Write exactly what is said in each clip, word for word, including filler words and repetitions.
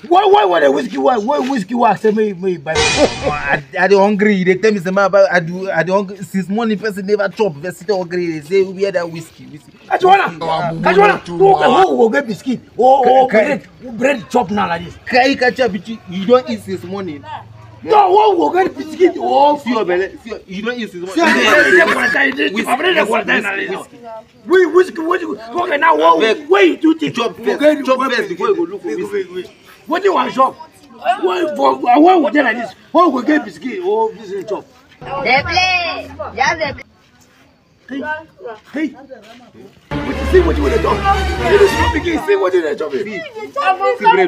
Why why why the whiskey why why whiskey wax say me me buy? I I dey hungry. They tell me say man I do I dey hungry since morning person never chop. They sit hungry. They say we had that whiskey. Whiskey. Kajuana, Kajuana, who who go get biscuit? Oh oh bread bread chop now like this. Kai catch up you don't eat since morning. No, who go get biscuit? Oh, see your belly. See you don't eat since morning. We whiskey whiskey. Okay now what where you do think? Chop first. Chop first before you go look for whiskey. What do you want shop? Why for why would they like this? Who go get biscuit? Oh, this is chop. They play. Yeah, they play. Hey, hey. But you see what you want to chop? You just want to begin. See what you want to chop? See, see bread.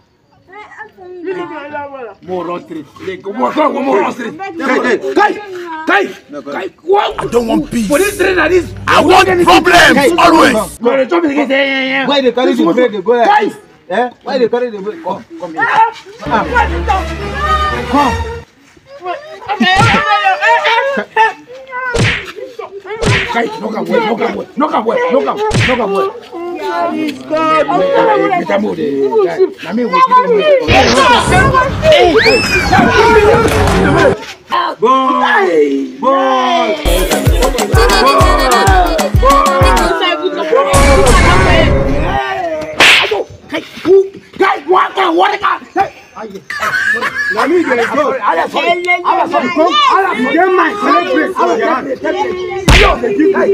More roast street. More more roast street. Kai, Kai, Kai. What? I don't want peace. For this train like this, I want problems always. Why they chop it again? Why they carry the bread? They go like this. Eh? Why they carry the bread? Come, come here. Come. Kai, no come away, no come away, no come away, no come, no come away. He's God. Kita mo de. Nami wo kiti mo. Boy, boy. Guys, what can what can? Let me get it. I have sorry. I have sorry. I have sorry. Get my celebrate. I have celebrate. Yo, the guy.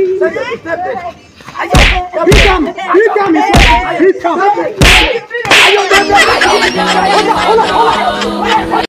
Beat him. Beat him. Beat him. Beat him.